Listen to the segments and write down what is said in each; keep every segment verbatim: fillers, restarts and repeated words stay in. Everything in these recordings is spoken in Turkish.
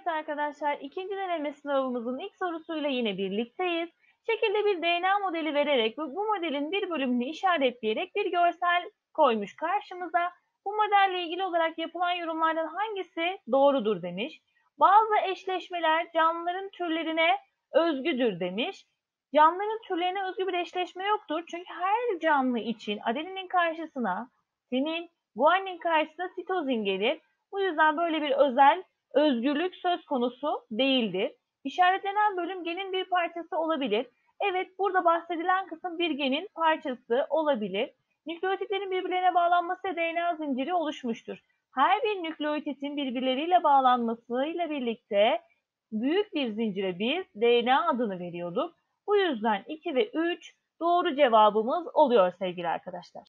Evet arkadaşlar, ikinci deneme sınavımızın ilk sorusuyla yine birlikteyiz. Şekilde bir D N A modeli vererek ve bu modelin bir bölümünü işaretleyerek bir görsel koymuş karşımıza. Bu modelle ilgili olarak yapılan yorumlardan hangisi doğrudur demiş. Bazı eşleşmeler canlıların türlerine özgüdür demiş. Canlıların türlerine özgü bir eşleşme yoktur. Çünkü her canlı için adeninin karşısına timin, guanin karşısına sitozin gelir. Bu yüzden böyle bir özel özgürlük söz konusu değildir. İşaretlenen bölüm genin bir parçası olabilir. Evet, burada bahsedilen kısım bir genin parçası olabilir. Nükleotitlerin birbirlerine bağlanması D N A zinciri oluşmuştur. Her bir nükleotitin birbirleriyle bağlanmasıyla birlikte büyük bir zincire biz D N A adını veriyorduk. Bu yüzden iki ve üç doğru cevabımız oluyor sevgili arkadaşlar.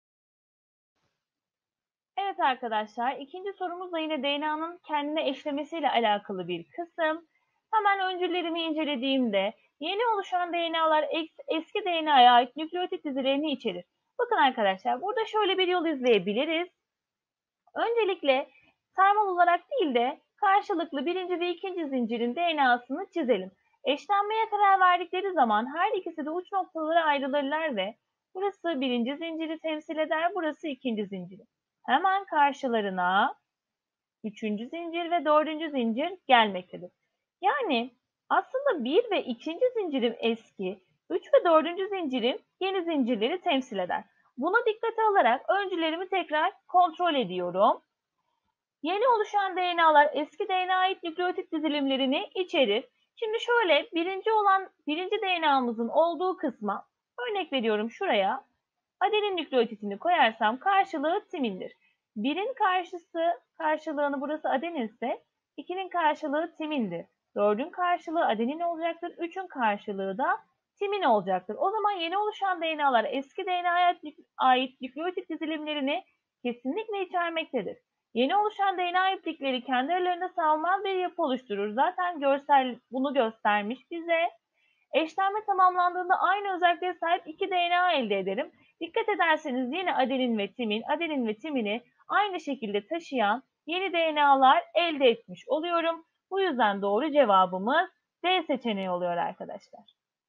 Evet arkadaşlar, ikinci sorumuz da yine D N A'nın kendine eşlemesiyle alakalı bir kısım. Hemen öncüllerimi incelediğimde yeni oluşan D N A'lar eski D N A'ya ait nükleotit dizilerini içerir. Bakın arkadaşlar, burada şöyle bir yol izleyebiliriz. Öncelikle sarmal olarak değil de karşılıklı birinci ve ikinci zincirin D N A'sını çizelim. Eşlenmeye karar verdikleri zaman her ikisi de uç noktalara ayrılırlar ve burası birinci zinciri temsil eder, burası ikinci zinciri. Hemen karşılarına üçüncü zincir ve dördüncü zincir gelmektedir. Yani aslında bir ve ikinci zincirim eski, üç ve dördüncü zincirim yeni zincirleri temsil eder. Buna dikkate alarak öncülerimi tekrar kontrol ediyorum. Yeni oluşan D N A'lar eski D N A'ya ait nükleotit dizilimlerini içerir. Şimdi şöyle birinci olan birinci D N A'mızın olduğu kısma örnek veriyorum şuraya. Adenin nükleotitini koyarsam karşılığı timindir. birin karşısı karşılığını burası adenin ise ikinin karşılığı timindir. dördün karşılığı adenin olacaktır. üçün karşılığı da timin olacaktır. O zaman yeni oluşan D N A'lar eski D N A'ya ait nükleotit dizilimlerini kesinlikle içermektedir. Yeni oluşan D N A iplikleri kendi aralarında sağlamaz bir yapı oluşturur. Zaten görsel bunu göstermiş bize. Eşlenme tamamlandığında aynı özelliklere sahip iki D N A elde ederim. Dikkat ederseniz yine adenin ve timin, adenin ve timini aynı şekilde taşıyan yeni D N A'lar elde etmiş oluyorum. Bu yüzden doğru cevabımız D seçeneği oluyor arkadaşlar.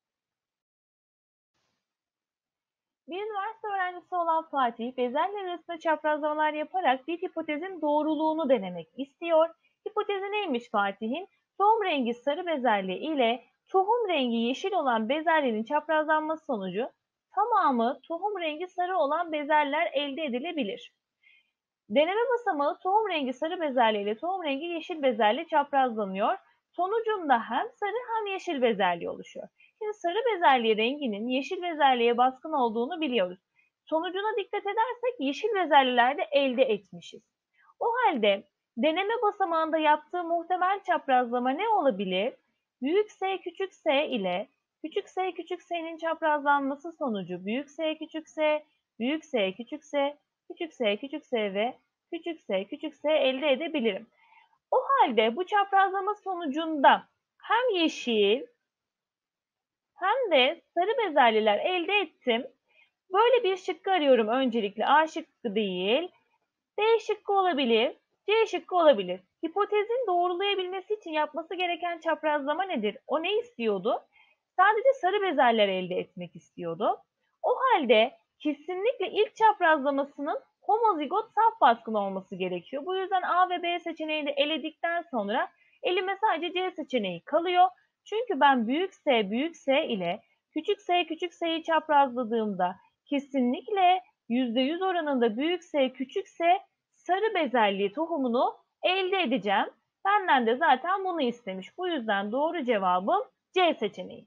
Bir üniversite öğrencisi olan Fatih, bezeller arasında çaprazlamalar yaparak bir hipotezin doğruluğunu denemek istiyor. Hipotezi neymiş Fatih'in? Tohum rengi sarı bezelye ile tohum rengi yeşil olan bezelyenin çaprazlanması sonucu tamamı tohum rengi sarı olan bezeller elde edilebilir. Deneme basamağı tohum rengi sarı bezelye ile tohum rengi yeşil bezelye çaprazlanıyor. Sonucunda hem sarı hem yeşil bezelye oluşuyor. Şimdi sarı bezelye renginin yeşil bezelyeye baskın olduğunu biliyoruz. Sonucuna dikkat edersek yeşil bezelyeler de elde etmişiz. O halde deneme basamağında yaptığı muhtemel çaprazlama ne olabilir? Büyük S küçük S ile küçük S küçük S'nin çaprazlanması sonucu büyük S küçük S, büyük S küçük S, küçük S küçük S ve küçük S küçük S elde edebilirim. O halde bu çaprazlama sonucunda hem yeşil hem de sarı bezelyeler elde ettim. Böyle bir şıkkı arıyorum öncelikle. A şıkkı değil. D şıkkı olabilir. C şıkkı olabilir. Hipotezin doğrulayabilmesi için yapması gereken çaprazlama nedir? O ne istiyordu? Sadece sarı bezeller elde etmek istiyordu. O halde kesinlikle ilk çaprazlamasının homozigot saf baskın olması gerekiyor. Bu yüzden A ve B seçeneğini eledikten sonra elime sadece C seçeneği kalıyor. Çünkü ben büyük S büyük S ile küçük S küçük S'yi çaprazladığımda kesinlikle yüzde yüz oranında büyük S küçük S sarı bezelye tohumunu elde edeceğim. Benden de zaten bunu istemiş. Bu yüzden doğru cevabım C seçeneği.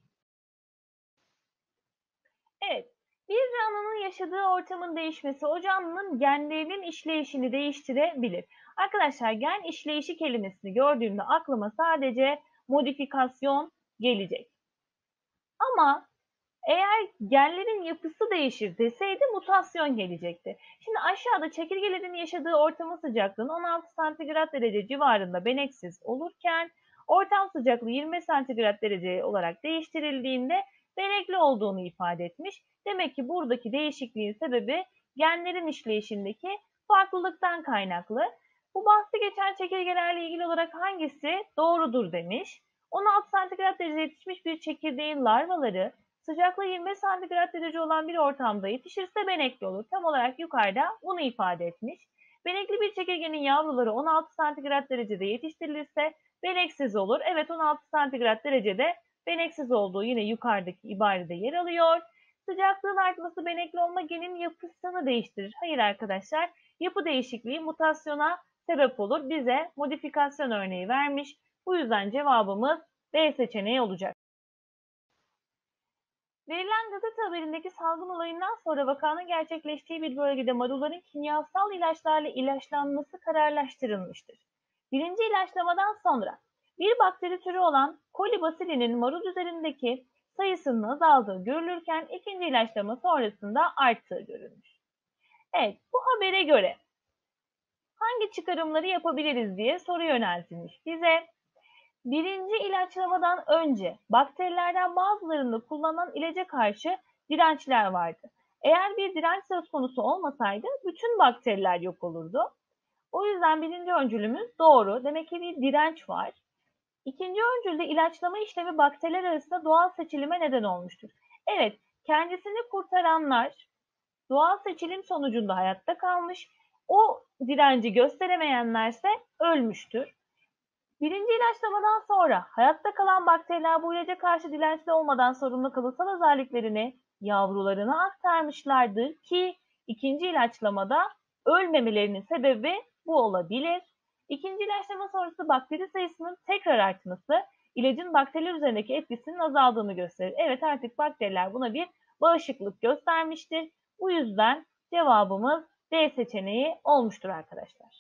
Evet, bir canlının yaşadığı ortamın değişmesi o canlının genlerinin işleyişini değiştirebilir. Arkadaşlar gen işleyişi kelimesini gördüğümde aklıma sadece modifikasyon gelecek. Ama eğer genlerin yapısı değişir deseydi mutasyon gelecekti. Şimdi aşağıda çekirgelerin yaşadığı ortamın sıcaklığının on altı santigrat derece civarında beneksiz olurken ortam sıcaklığı yirmi santigrat derece olarak değiştirildiğinde benekli olduğunu ifade etmiş. Demek ki buradaki değişikliğin sebebi genlerin işleyişindeki farklılıktan kaynaklı. Bu bahsi geçen çekirgelerle ilgili olarak hangisi doğrudur demiş. on altı santigrat derece yetişmiş bir çekirdeğin larvaları sıcaklığı yirmi beş santigrat derece olan bir ortamda yetişirse benekli olur. Tam olarak yukarıda bunu ifade etmiş. Benekli bir çekirgenin yavruları on altı santigrat derecede yetiştirilirse beneksiz olur. Evet, on altı santigrat derecede beneksiz olduğu yine yukarıdaki ibarede yer alıyor. Sıcaklığın artması benekli olma genin yapısını değiştirir. Hayır arkadaşlar, yapı değişikliği mutasyona sebep olur. Bize modifikasyon örneği vermiş. Bu yüzden cevabımız B seçeneği olacak. Verilen gazete haberindeki salgın olayından sonra vakanın gerçekleştiği bir bölgede marulların kimyasal ilaçlarla ilaçlanması kararlaştırılmıştır. Birinci ilaçlamadan sonra bir bakteri türü olan Kolibacillin marul üzerindeki sayısının azaldığı görülürken ikinci ilaçlama sonrasında arttığı görülmüş. Evet, bu habere göre hangi çıkarımları yapabiliriz diye soru yöneltilmiş bize. Birinci ilaçlamadan önce bakterilerden bazılarında kullanılan ilaca karşı dirençler vardı. Eğer bir direnç söz konusu olmasaydı bütün bakteriler yok olurdu. O yüzden birinci öncülümüz doğru. Demek ki bir direnç var. İkinci öncülde ilaçlama işlemi bakteriler arasında doğal seçilime neden olmuştur. Evet, kendisini kurtaranlar doğal seçilim sonucunda hayatta kalmış, o direnci gösteremeyenlerse ölmüştür. Birinci ilaçlamadan sonra hayatta kalan bakteriler bu ilaca karşı dirençli olmadan sorunlu kalıtsal özelliklerini yavrularına aktarmışlardır ki ikinci ilaçlamada ölmemelerinin sebebi bu olabilir. İkinci ilaçlama sonrası bakteri sayısının tekrar artması ilacın bakteriler üzerindeki etkisinin azaldığını gösterir. Evet, artık bakteriler buna bir bağışıklık göstermiştir. Bu yüzden cevabımız D seçeneği olmuştur arkadaşlar.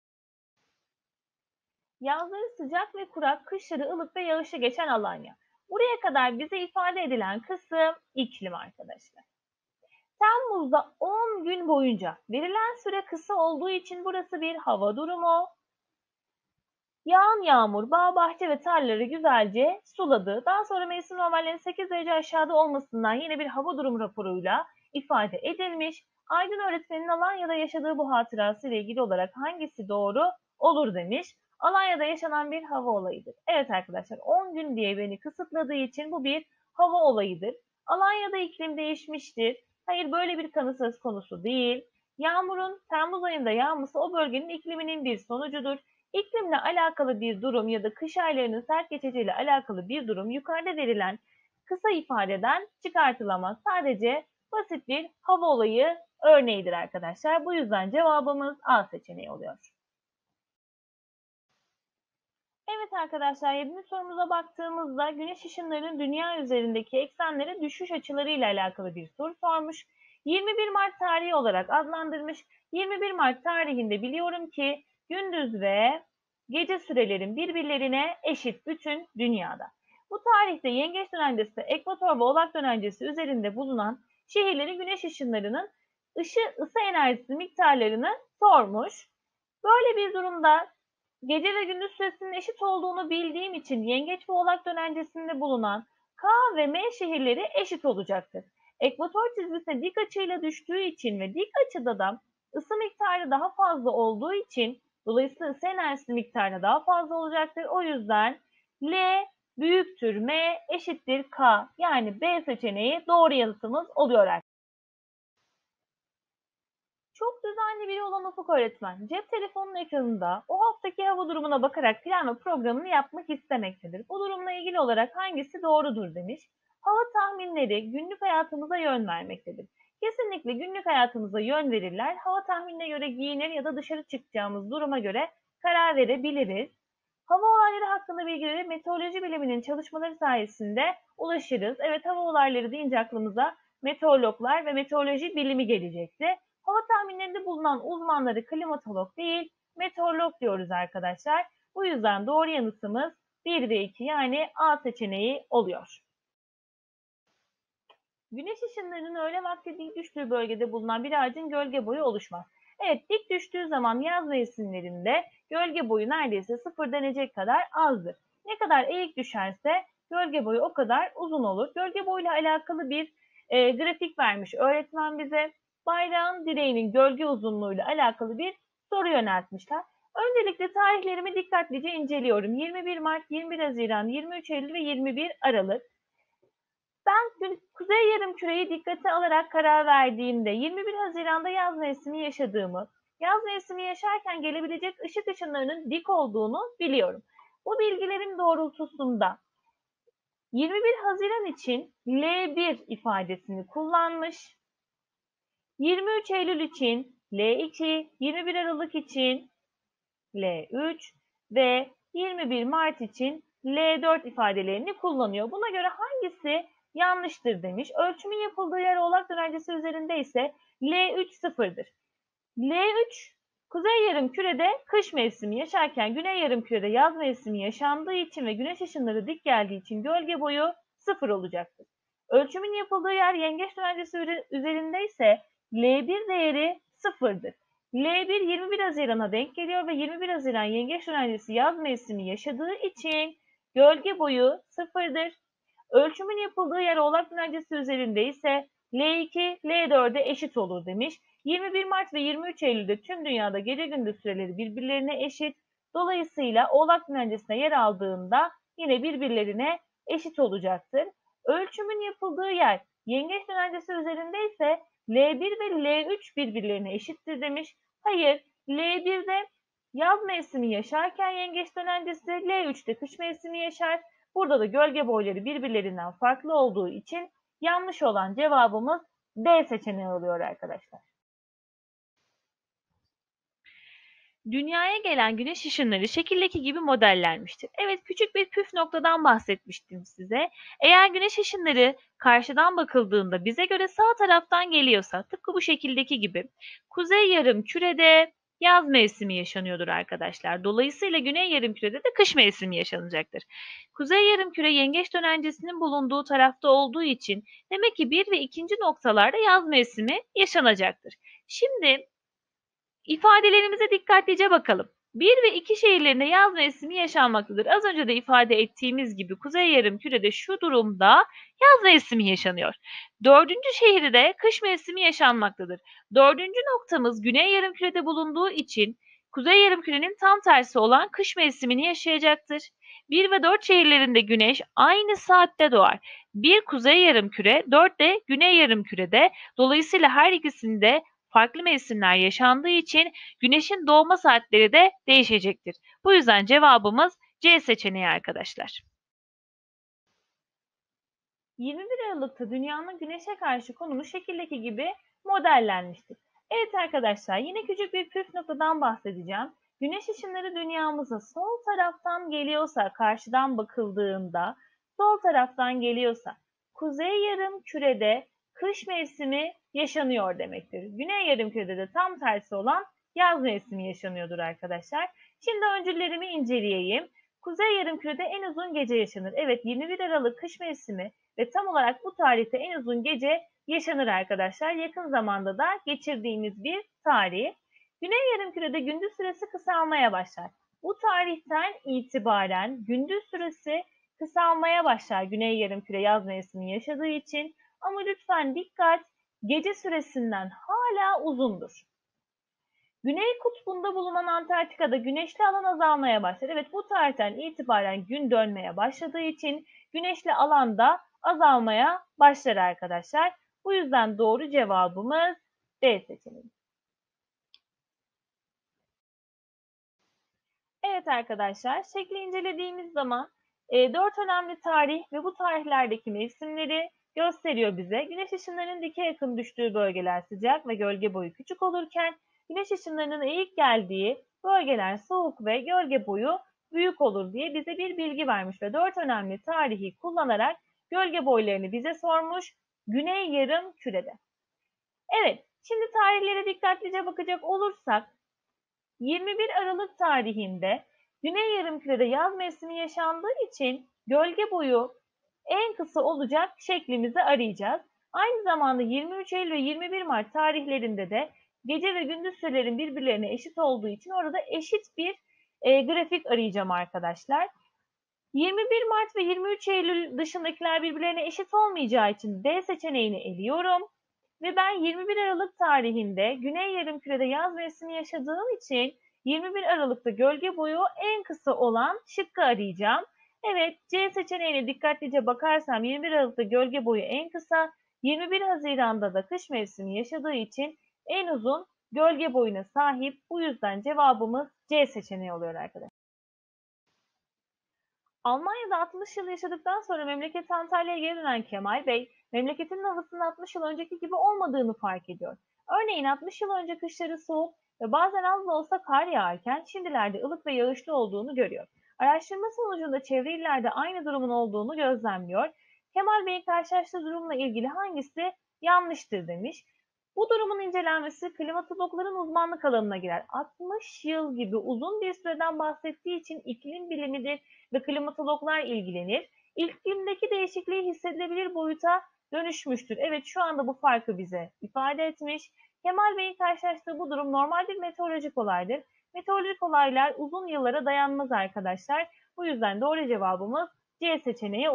Yazları sıcak ve kurak, kışları ılık ve yağışlı geçen Alanya. Buraya kadar bize ifade edilen kısım iklim arkadaşlar. Temmuz'da on gün boyunca verilen süre kısa olduğu için burası bir hava durumu. Yağan yağmur bağ, bahçe ve tarlaları güzelce suladı. Daha sonra mevsim normallerinin sekiz derece aşağıda olmasından yine bir hava durumu raporuyla ifade edilmiş. Aydın öğretmenin Alanya'da yaşadığı bu hatırası ile ilgili olarak hangisi doğru olur demiş. Alanya'da yaşanan bir hava olayıdır. Evet arkadaşlar, on gün diye beni kısıtladığı için bu bir hava olayıdır. Alanya'da iklim değişmiştir. Hayır, böyle bir kanı söz konusu değil. Yağmurun Temmuz ayında yağması o bölgenin ikliminin bir sonucudur. İklimle alakalı bir durum ya da kış aylarının sert geçeceğiyle alakalı bir durum yukarıda verilen kısa ifadeden çıkartılamaz. Sadece basit bir hava olayı örneğidir arkadaşlar. Bu yüzden cevabımız A seçeneği oluyor. Evet arkadaşlar, yedinci sorumuza baktığımızda güneş ışınlarının dünya üzerindeki eksenlere düşüş açıları ile alakalı bir soru sormuş. yirmi bir Mart tarihi olarak adlandırmış. yirmi bir Mart tarihinde biliyorum ki gündüz ve gece sürelerin birbirlerine eşit bütün dünyada. Bu tarihte yengeç dönencesi, ekvator ve oğlak dönencesi üzerinde bulunan şehirlerin güneş ışınlarının ışı ısı enerjisi miktarlarını sormuş. Böyle bir durumda gece ve gündüz süresinin eşit olduğunu bildiğim için yengeç ve oğlak dönencesinde bulunan K ve M şehirleri eşit olacaktır. Ekvator çizgisine dik açıyla düştüğü için ve dik açıda da ısı miktarı daha fazla olduğu için dolayısıyla ısı enerjisi miktarı daha fazla olacaktır. O yüzden L büyüktür M eşittir K, yani B seçeneği doğru yanıtımız oluyor arkadaşlar. Çok düzenli biri olan Ufuk öğretmen, cep telefonunun ekranında o haftaki hava durumuna bakarak plan ve programını yapmak istemektedir. Bu durumla ilgili olarak hangisi doğrudur demiş. Hava tahminleri günlük hayatımıza yön vermektedir. Kesinlikle günlük hayatımıza yön verirler. Hava tahminine göre giyinir ya da dışarı çıkacağımız duruma göre karar verebiliriz. Hava olayları hakkında bilgileri meteoroloji biliminin çalışmaları sayesinde ulaşırız. Evet, hava olayları deyince aklımıza meteorologlar ve meteoroloji bilimi gelecekti. Hava tahminlerinde bulunan uzmanları klimatolog değil, meteorolog diyoruz arkadaşlar. Bu yüzden doğru yanıtımız bir ve iki, yani A seçeneği oluyor. Güneş ışınlarının öğle vakti dik düştüğü bölgede bulunan bir ağacın gölge boyu oluşmaz. Evet, dik düştüğü zaman yaz mevsimlerinde gölge boyu neredeyse sıfır derece kadar azdır. Ne kadar eğik düşerse gölge boyu o kadar uzun olur. Gölge boyuyla alakalı bir e, grafik vermiş öğretmen bize. Bayrağın direğinin gölge uzunluğuyla alakalı bir soru yöneltmişler. Öncelikle tarihlerimi dikkatlice inceliyorum. yirmi bir Mart, yirmi bir Haziran, yirmi üç Eylül ve yirmi bir Aralık. Ben Kuzey Yarımküre'yi dikkate alarak karar verdiğimde yirmi bir Haziran'da yaz mevsimi yaşadığımı, yaz mevsimi yaşarken gelebilecek ışık ışınlarının dik olduğunu biliyorum. Bu bilgilerim doğrultusunda yirmi bir Haziran için L bir ifadesini kullanmış, yirmi üç Eylül için L iki, yirmi bir Aralık için L üç ve yirmi bir Mart için L dört ifadelerini kullanıyor. Buna göre hangisi yanlıştır demiş. Ölçümün yapıldığı yer Oğlak Dönencesi üzerinde ise L üç sıfırdır. L üç Kuzey Yarımküre'de kış mevsimi yaşarken Güney Yarımküre'de yaz mevsimi yaşandığı için ve güneş ışınları dik geldiği için gölge boyu sıfır olacaktır. Ölçümün yapıldığı yer Yengeç Dönencesi üzerinde ise L bir değeri sıfırdır. L bir yirmi bir Haziran'a denk geliyor ve yirmi bir Haziran Yengeç Dönencesi yaz mevsimi yaşadığı için gölge boyu sıfırdır. Ölçümün yapıldığı yer Oğlak Dönencesi üzerinde ise L iki L dört'e eşit olur demiş. yirmi bir Mart ve yirmi üç Eylül'de tüm dünyada gece gündüz süreleri birbirlerine eşit. Dolayısıyla Oğlak Dönencesi'ne yer aldığında yine birbirlerine eşit olacaktır. Ölçümün yapıldığı yer Yengeç Dönencesi üzerinde ise L bir ve L üç birbirlerine eşittir demiş. Hayır, L bir'de yaz mevsimi yaşarken Yengeç Dönencesi, L üç'te kış mevsimi yaşar. Burada da gölge boyları birbirlerinden farklı olduğu için yanlış olan cevabımız D seçeneği oluyor arkadaşlar. Dünyaya gelen güneş ışınları şekildeki gibi modellenmiştir. Evet, küçük bir püf noktadan bahsetmiştim size. Eğer güneş ışınları karşıdan bakıldığında bize göre sağ taraftan geliyorsa, tıpkı bu şekildeki gibi kuzey yarımkürede yaz mevsimi yaşanıyordur arkadaşlar. Dolayısıyla güney yarımkürede de kış mevsimi yaşanacaktır. Kuzey yarımküre yengeç dönencesinin bulunduğu tarafta olduğu için demek ki bir ve ikinci noktalarda yaz mevsimi yaşanacaktır. Şimdi İfadelerimize dikkatlice bakalım. bir ve iki şehirlerinde yaz mevsimi yaşanmaktadır. Az önce de ifade ettiğimiz gibi Kuzey Yarımküre'de şu durumda yaz mevsimi yaşanıyor. Dördüncü şehirde kış mevsimi yaşanmaktadır. Dördüncü noktamız Güney Yarımküre'de bulunduğu için Kuzey Yarımküre'nin tam tersi olan kış mevsimini yaşayacaktır. bir ve dört şehirlerinde güneş aynı saatte doğar. bir Kuzey Yarımküre, dört de Güney Yarımküre'de. Dolayısıyla her ikisinde farklı mevsimler yaşandığı için güneşin doğma saatleri de değişecektir. Bu yüzden cevabımız C seçeneği arkadaşlar. yirmi bir Aralık'ta dünyanın güneşe karşı konumu şekildeki gibi modellenmiştir. Evet arkadaşlar, yine küçük bir püf noktadan bahsedeceğim. Güneş ışınları dünyamıza sol taraftan geliyorsa, karşıdan bakıldığında sol taraftan geliyorsa, kuzey yarımkürede kış mevsimi yaşanıyor demektir. Güney yarımkürede de tam tersi olan yaz mevsimi yaşanıyordur arkadaşlar. Şimdi öncüllerimi inceleyeyim. Kuzey yarımkürede en uzun gece yaşanır. Evet, yirmi bir Aralık kış mevsimi ve tam olarak bu tarihte en uzun gece yaşanır arkadaşlar. Yakın zamanda da geçirdiğimiz bir tarih. Güney yarımkürede gündüz süresi kısalmaya başlar. Bu tarihten itibaren gündüz süresi kısalmaya başlar Güney yarımküre yaz mevsimi yaşadığı için. Ama lütfen dikkat, gece süresinden hala uzundur. Güney kutbunda bulunan Antarktika'da güneşli alan azalmaya başlar. Evet, bu tarihten itibaren gün dönmeye başladığı için güneşli alan da azalmaya başlar arkadaşlar. Bu yüzden doğru cevabımız D seçeneği. Evet arkadaşlar, şekli incelediğimiz zaman e, dört önemli tarih ve bu tarihlerdeki mevsimleri gösteriyor bize. Güneş ışınlarının dikey akım düştüğü bölgeler sıcak ve gölge boyu küçük olurken güneş ışınlarının eğik geldiği bölgeler soğuk ve gölge boyu büyük olur diye bize bir bilgi vermiş ve dört önemli tarihi kullanarak gölge boylarını bize sormuş Güney Yarımküre'de. Evet, şimdi tarihlere dikkatlice bakacak olursak yirmi bir Aralık tarihinde Güney Yarımküre'de yaz mevsimi yaşandığı için gölge boyu en kısa olacak şeklimizi arayacağız. Aynı zamanda yirmi üç Eylül ve yirmi bir Mart tarihlerinde de gece ve gündüz sürelerin birbirlerine eşit olduğu için orada eşit bir e, grafik arayacağım arkadaşlar. yirmi bir Mart ve yirmi üç Eylül dışındakiler birbirlerine eşit olmayacağı için D seçeneğini eliyorum. Ve ben yirmi bir Aralık tarihinde Güney Yarımküre'de yaz mevsimi yaşadığım için yirmi bir Aralık'ta gölge boyu en kısa olan şıkkı arayacağım. Evet, C seçeneğine dikkatlice bakarsam yirmi bir Aralık'ta gölge boyu en kısa, yirmi bir Haziran'da da kış mevsimi yaşadığı için en uzun gölge boyuna sahip. Bu yüzden cevabımız C seçeneği oluyor arkadaşlar. Almanya'da altmış yıl yaşadıktan sonra memleket Antalya'ya geri dönen Kemal Bey, memleketinin havasının altmış yıl önceki gibi olmadığını fark ediyor. Örneğin altmış yıl önce kışları soğuk ve bazen az da olsa kar yağarken şimdilerde ılık ve yağışlı olduğunu görüyor. Araştırma sonucunda çevre illerde aynı durumun olduğunu gözlemliyor. Kemal Bey'in karşılaştığı durumla ilgili hangisi yanlıştır demiş. Bu durumun incelenmesi klimatologların uzmanlık alanına girer. altmış yıl gibi uzun bir süreden bahsettiği için iklim bilimidir ve klimatologlar ilgilenir. İklimdeki değişikliği hissedilebilir boyuta dönüşmüştür. Evet, şu anda bu farkı bize ifade etmiş. Kemal Bey'in karşılaştığı bu durum normal bir meteorolojik olaydır. Meteorolojik olaylar uzun yıllara dayanmaz arkadaşlar. Bu yüzden doğru cevabımız C seçeneği.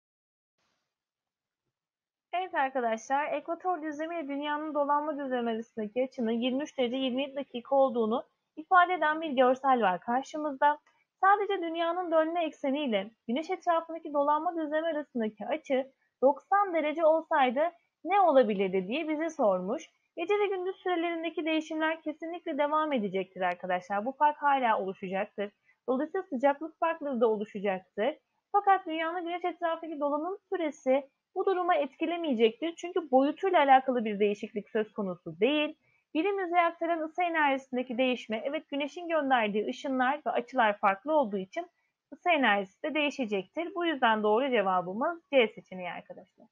Evet arkadaşlar, ekvator düzlemi ile dünyanın dolanma düzlemi arasındaki açının yirmi üç derece yirmi yedi dakika olduğunu ifade eden bir görsel var karşımızda. Sadece dünyanın dönme ekseni ile güneş etrafındaki dolanma düzlemi arasındaki açı doksan derece olsaydı ne olabilirdi diye bize sormuş. Gece ve gündüz sürelerindeki değişimler kesinlikle devam edecektir arkadaşlar. Bu fark hala oluşacaktır. Dolayısıyla sıcaklık farkları da oluşacaktır. Fakat dünyanın güneş etrafındaki dolanım süresi bu duruma etkilemeyecektir. Çünkü boyutuyla alakalı bir değişiklik söz konusu değil. Birim yüzeye aktaran ısı enerjisindeki değişme, evet güneşin gönderdiği ışınlar ve açılar farklı olduğu için ısı enerjisi de değişecektir. Bu yüzden doğru cevabımız C seçeneği arkadaşlar.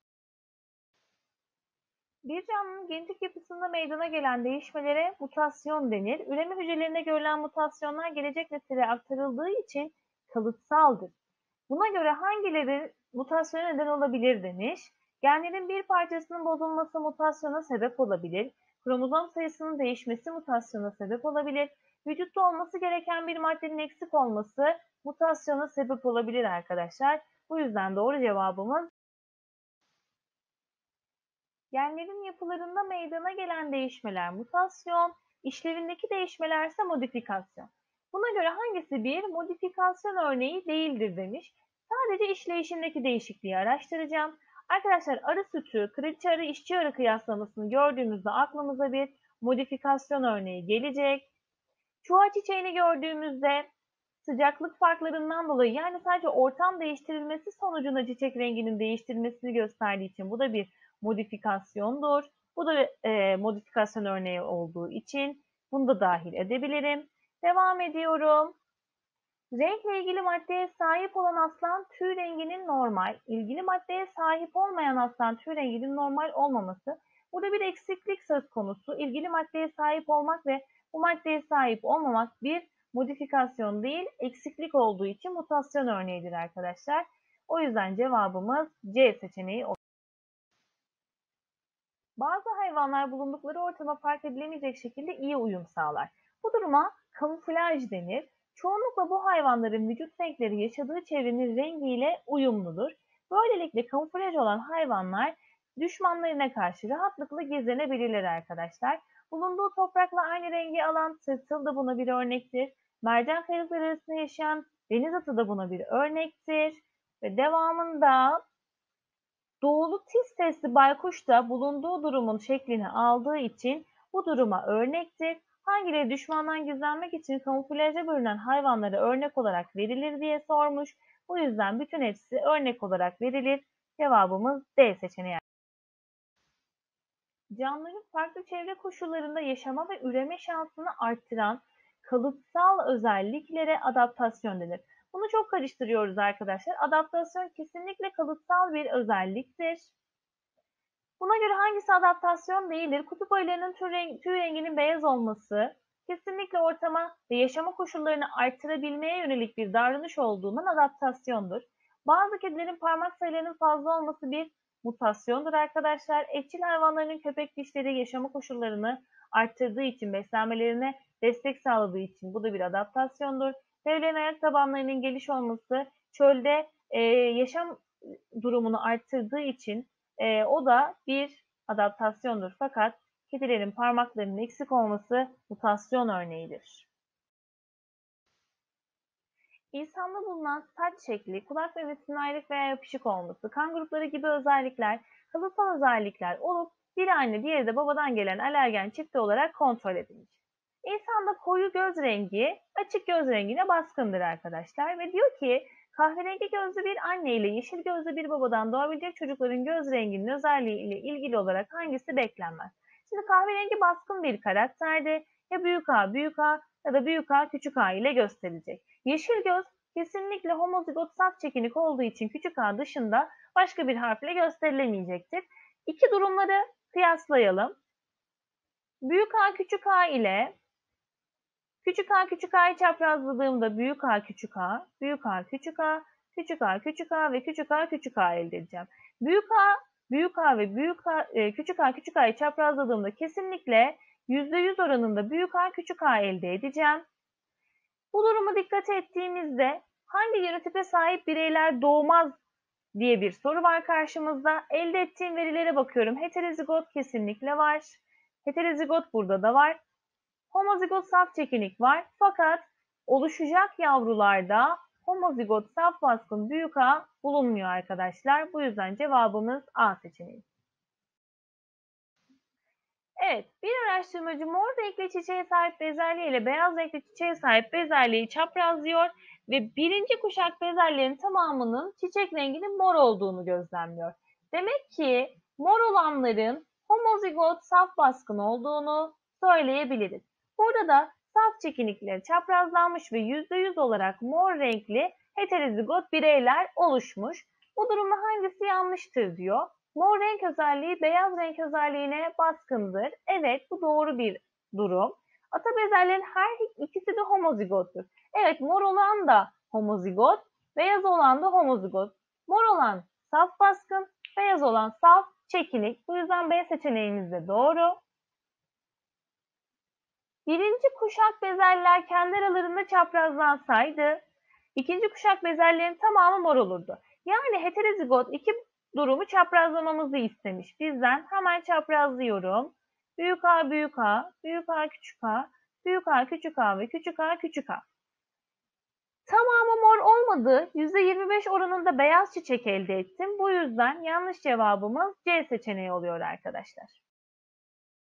Bir canlının genetik yapısında meydana gelen değişmelere mutasyon denir. Üreme hücrelerinde görülen mutasyonlar gelecek nesillere aktarıldığı için kalıtsaldır. Buna göre hangileri mutasyona neden olabilir demiş. Genlerin bir parçasının bozulması mutasyona sebep olabilir. Kromozom sayısının değişmesi mutasyona sebep olabilir. Vücutta olması gereken bir maddenin eksik olması mutasyona sebep olabilir arkadaşlar. Bu yüzden doğru cevabımız genlerin yapılarında meydana gelen değişmeler mutasyon, işlevindeki değişmeler ise modifikasyon. Buna göre hangisi bir modifikasyon örneği değildir demiş. Sadece işleyişindeki değişikliği araştıracağım. Arkadaşlar arı sütü, kraliçe arı, işçi arı kıyaslamasını gördüğümüzde aklımıza bir modifikasyon örneği gelecek. Çuha çiçeğini gördüğümüzde sıcaklık farklarından dolayı yani sadece ortam değiştirilmesi sonucunda çiçek renginin değiştirilmesini gösterdiği için bu da bir modifikasyondur. Bu da e, modifikasyon örneği olduğu için bunu da dahil edebilirim. Devam ediyorum. Renkle ilgili maddeye sahip olan aslan tüy renginin normal, ilgili maddeye sahip olmayan aslan tüy renginin normal olmaması. Burada bir eksiklik söz konusu. İlgili maddeye sahip olmak ve bu maddeye sahip olmamak bir modifikasyon değil, eksiklik olduğu için mutasyon örneğidir arkadaşlar. O yüzden cevabımız C seçeneği olur. Bazı hayvanlar bulundukları ortama fark edilemeyecek şekilde iyi uyum sağlar. Bu duruma kamuflaj denir. Çoğunlukla bu hayvanların vücut renkleri yaşadığı çevrenin rengiyle uyumludur. Böylelikle kamuflaj olan hayvanlar düşmanlarına karşı rahatlıkla gizlenebilirler arkadaşlar. Bulunduğu toprakla aynı rengi alan tırtıl da buna bir örnektir. Mercan kayalıkları arasında yaşayan deniz atı da buna bir örnektir. Ve devamında doğulu tiz sesli baykuş da bulunduğu durumun şeklini aldığı için bu duruma örnektir. Hangileri düşmandan gizlenmek için kamuflaja bürünen hayvanlara örnek olarak verilir diye sormuş. Bu yüzden bütün hepsi örnek olarak verilir. Cevabımız D seçeneği. Canlıların farklı çevre koşullarında yaşama ve üreme şansını arttıran kalıtsal özelliklere adaptasyon denir. Bunu çok karıştırıyoruz arkadaşlar. Adaptasyon kesinlikle kalıtsal bir özelliktir. Buna göre hangisi adaptasyon değildir? Kutup ayılarının tüy, renk, tüy renginin beyaz olması kesinlikle ortama ve yaşama koşullarını arttırabilmeye yönelik bir davranış olduğundan adaptasyondur. Bazı kedilerin parmak sayılarının fazla olması bir mutasyondur arkadaşlar. Etçil hayvanların köpek dişleri yaşama koşullarını arttırdığı için, beslenmelerine destek sağladığı için bu da bir adaptasyondur. Devlerin ayak tabanlarının geniş olması çölde e, yaşam durumunu arttırdığı için e, o da bir adaptasyondur. Fakat kedilerin parmaklarının eksik olması mutasyon örneğidir. İnsanda bulunan saç şekli, kulak memesinin ayrık veya yapışık olması, kan grupları gibi özellikler, kalıtsal özellikler olup biri anne diğeri de babadan gelen alergen çifti olarak kontrol edilir. İnsanda koyu göz rengi açık göz rengine baskındır arkadaşlar ve diyor ki kahverengi gözlü bir anne ile yeşil gözlü bir babadan doğabilecek çocukların göz renginin özelliği ile ilgili olarak hangisi beklenmez? Şimdi kahverengi baskın bir karakterde ya büyük A, büyük A ya da büyük A, küçük A ile gösterilecek. Yeşil göz kesinlikle homozigot saf çekinik olduğu için küçük A dışında başka bir harfle gösterilemeyecektir. İki durumları kıyaslayalım. Büyük A küçük A ile küçük A küçük A'yı çaprazladığımda büyük A küçük A, büyük A küçük A, küçük A küçük A ve küçük A küçük A elde edeceğim. Büyük A, büyük A ve büyük A, e, küçük A küçük A'yı çaprazladığımda kesinlikle yüzde yüz oranında büyük A küçük A elde edeceğim. Bu durumu dikkate ettiğimizde hangi genotipe sahip bireyler doğmaz diye bir soru var karşımızda. Elde ettiğim verilere bakıyorum. Heterozigot kesinlikle var. Heterozigot burada da var. Homozigot saf çekinik var. Fakat oluşacak yavrularda homozigot saf baskın büyük A bulunmuyor arkadaşlar. Bu yüzden cevabımız A seçeneği. Evet, bir araştırmacı mor renkli çiçeğe sahip bezelye ile beyaz renkli çiçeğe sahip bezelyeyi çaprazlıyor ve birinci kuşak bezelyenin tamamının çiçek renginin mor olduğunu gözlemliyor. Demek ki mor olanların homozigot saf baskın olduğunu söyleyebiliriz. Burada da saf çekinikleri çaprazlanmış ve yüzde yüz olarak mor renkli heterozigot bireyler oluşmuş. Bu durumda hangisi yanlıştır diyor. Mor renk özelliği beyaz renk özelliğine baskındır. Evet, bu doğru bir durum. Ata bezelyerin her ikisi de homozigottur. Evet, mor olan da homozigot, beyaz olan da homozigot. Mor olan saf baskın, beyaz olan saf çekinik. Bu yüzden B seçeneğimiz de doğru. Birinci kuşak bezelyeler kendi aralarında çaprazlansaydı, ikinci kuşak bezelyerin tamamı mor olurdu. Yani heterozigot iki durumu çaprazlamamızı istemiş. Bizden hemen çaprazlıyorum. Büyük A, büyük A, büyük A, küçük A, büyük A, küçük A ve küçük A, küçük A. Tamamı mor olmadı. yüzde yirmi beş oranında beyaz çiçek elde ettim. Bu yüzden yanlış cevabımız C seçeneği oluyor arkadaşlar.